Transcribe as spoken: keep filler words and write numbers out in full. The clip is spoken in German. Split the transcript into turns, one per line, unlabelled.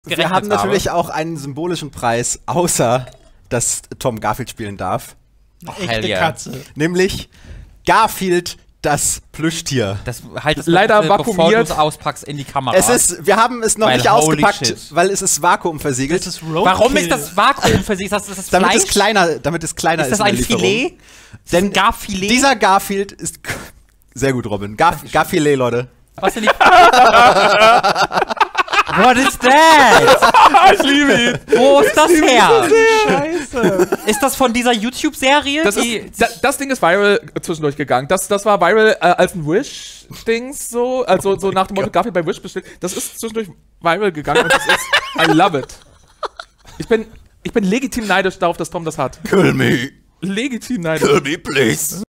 Wir haben natürlich auch einen symbolischen Preis, außer dass Tom Garfield spielen darf.
Eine echte yeah. Katze.
Nämlich Garfield, das Plüschtier.
Das halt das
leider
bitte,
vakuumiert.
Bevor du es auspackst in die Kamera.
Es ist, wir haben es noch
weil
nicht ausgepackt,
shit.
weil es ist vakuumversiegelt.
Das ist
Warum ist das vakuumversiegelt? Ist das, ist das
damit
Fleisch?
es kleiner, damit es kleiner ist.
Ist das ein Filet? Ist
Denn
ein Garfilet?
Dieser Garfield ist sehr gut, Robin. Gar, Garfilet, Leute.
Was denn die? What is that?
Ich liebe ihn.
Wo ist das her?
Scheiße.
Ist das von dieser YouTube-Serie?
Das, ist- da- das Ding ist viral zwischendurch gegangen. Das, das war viral äh, als ein Wish-Dings so. Also so nach dem Motto Garfield bei Wish bestellt. Das ist zwischendurch viral gegangen und das ist. I love it. Ich bin, ich bin legitim neidisch darauf, dass Tom das hat.
Kill me.
Legitim neidisch.
Kill me, please.